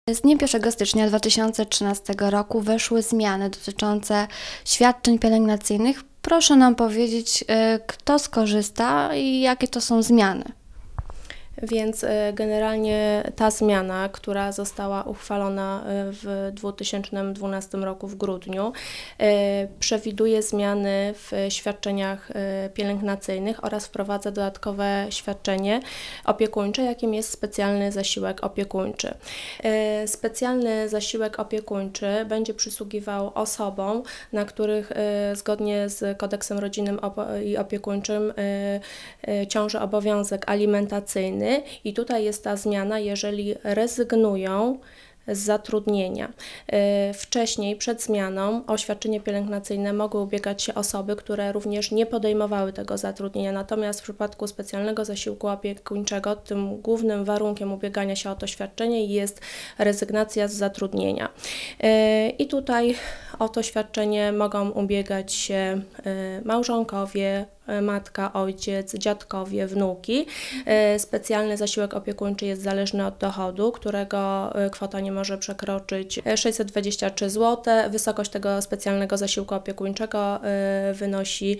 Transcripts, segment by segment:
Z dniem 1 stycznia 2013 roku weszły zmiany dotyczące świadczeń pielęgnacyjnych. Proszę nam powiedzieć, kto skorzysta i jakie to są zmiany. Więc generalnie ta zmiana, która została uchwalona w 2012 roku w grudniu, przewiduje zmiany w świadczeniach pielęgnacyjnych oraz wprowadza dodatkowe świadczenie opiekuńcze, jakim jest specjalny zasiłek opiekuńczy. Specjalny zasiłek opiekuńczy będzie przysługiwał osobom, na których zgodnie z Kodeksem rodzinnym i opiekuńczym ciąży obowiązek alimentacyjny. I tutaj jest ta zmiana, jeżeli rezygnują z zatrudnienia. Wcześniej, przed zmianą, o świadczenie pielęgnacyjne mogły ubiegać się osoby, które również nie podejmowały tego zatrudnienia. Natomiast w przypadku specjalnego zasiłku opiekuńczego tym głównym warunkiem ubiegania się o to świadczenie jest rezygnacja z zatrudnienia. I tutaj o to świadczenie mogą ubiegać się małżonkowie, matka, ojciec, dziadkowie, wnuki. Specjalny zasiłek opiekuńczy jest zależny od dochodu, którego kwota nie może przekroczyć 623 zł. Wysokość tego specjalnego zasiłku opiekuńczego wynosi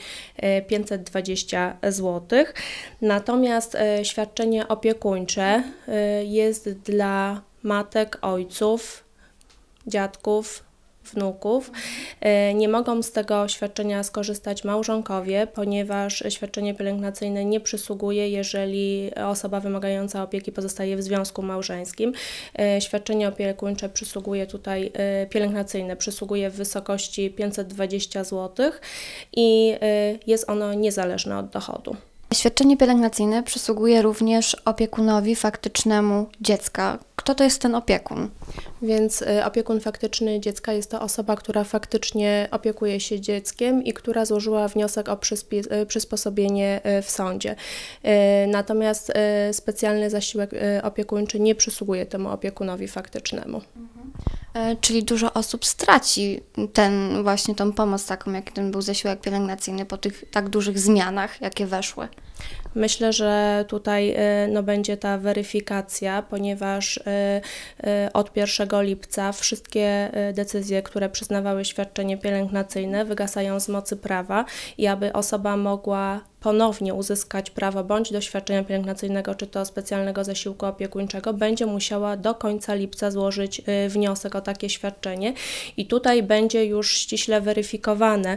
520 zł. Natomiast świadczenie opiekuńcze jest dla matek, ojców, dziadków, wnuków. Nie mogą z tego świadczenia skorzystać małżonkowie, ponieważ świadczenie pielęgnacyjne nie przysługuje, jeżeli osoba wymagająca opieki pozostaje w związku małżeńskim. Świadczenie opiekuńcze przysługuje tutaj, pielęgnacyjne przysługuje w wysokości 520 zł i jest ono niezależne od dochodu. Świadczenie pielęgnacyjne przysługuje również opiekunowi faktycznemu dziecka. Kto to jest ten opiekun? Więc opiekun faktyczny dziecka jest to osoba, która faktycznie opiekuje się dzieckiem i która złożyła wniosek o przysposobienie w sądzie. Natomiast specjalny zasiłek opiekuńczy nie przysługuje temu opiekunowi faktycznemu. Czyli dużo osób straci tą pomoc taką, jak ten był zasiłek pielęgnacyjny po tych tak dużych zmianach, jakie weszły. Myślę, że tutaj będzie ta weryfikacja, ponieważ od 1 lipca wszystkie decyzje, które przyznawały świadczenie pielęgnacyjne, wygasają z mocy prawa i aby osoba mogła ponownie uzyskać prawo bądź do świadczenia pielęgnacyjnego, czy to specjalnego zasiłku opiekuńczego, będzie musiała do końca lipca złożyć wniosek o takie świadczenie i tutaj będzie już ściśle weryfikowane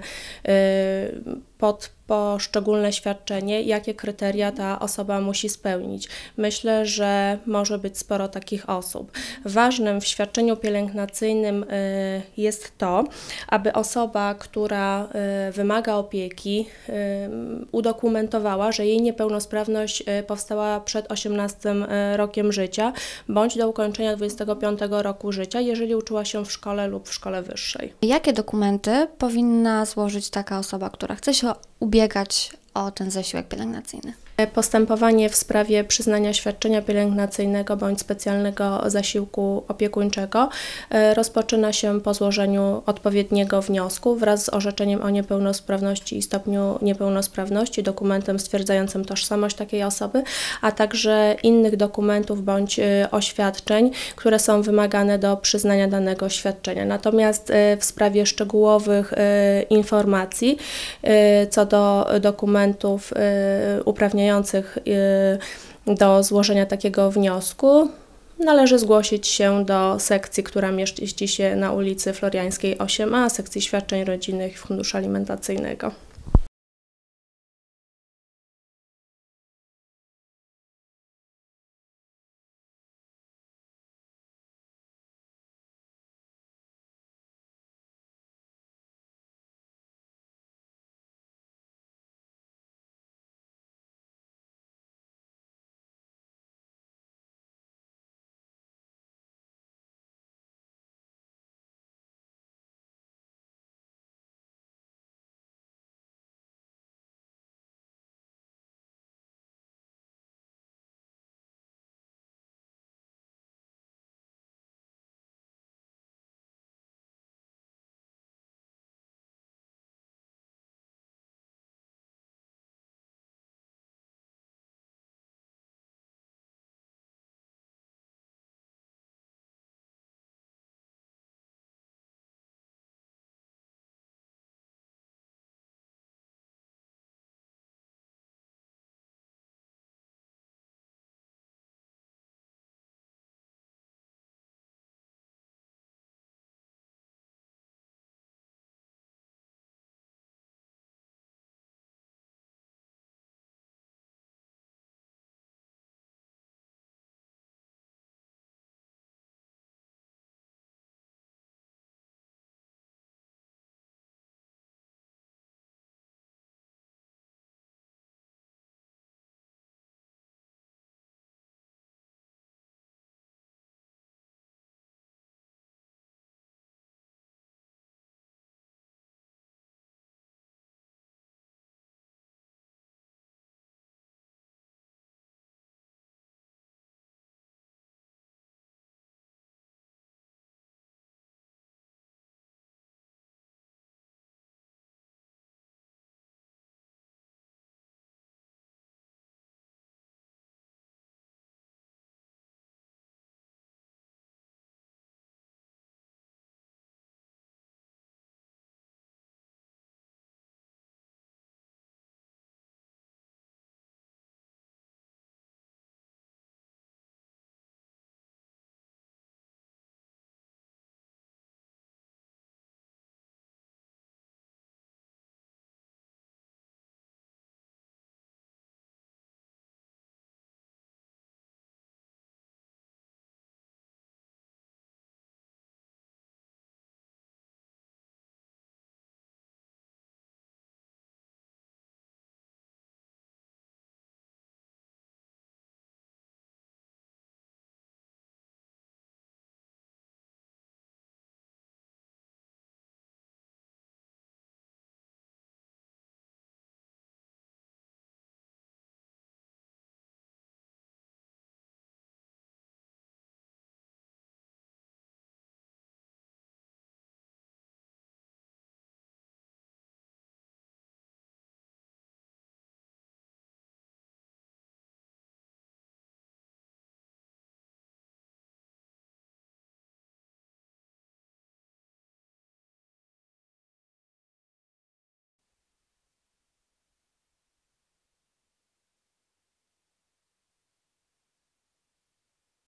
pod poszczególne świadczenie, jakie kryteria ta osoba musi spełnić. Myślę, że może być sporo takich osób. Ważnym w świadczeniu pielęgnacyjnym jest to, aby osoba, która wymaga opieki, udokumentowała, że jej niepełnosprawność powstała przed 18 rokiem życia, bądź do ukończenia 25 roku życia, jeżeli uczyła się w szkole lub w szkole wyższej. Jakie dokumenty powinna złożyć taka osoba, która chce się ubiegać o ten zasiłek pielęgnacyjny? Postępowanie w sprawie przyznania świadczenia pielęgnacyjnego bądź specjalnego zasiłku opiekuńczego rozpoczyna się po złożeniu odpowiedniego wniosku wraz z orzeczeniem o niepełnosprawności i stopniu niepełnosprawności, dokumentem stwierdzającym tożsamość takiej osoby, a także innych dokumentów bądź oświadczeń, które są wymagane do przyznania danego świadczenia. Natomiast w sprawie szczegółowych informacji co do dokumentów uprawniających do złożenia takiego wniosku, należy zgłosić się do sekcji, która mieści się na ulicy Floriańskiej 8A, sekcji świadczeń rodzinnych i funduszu alimentacyjnego.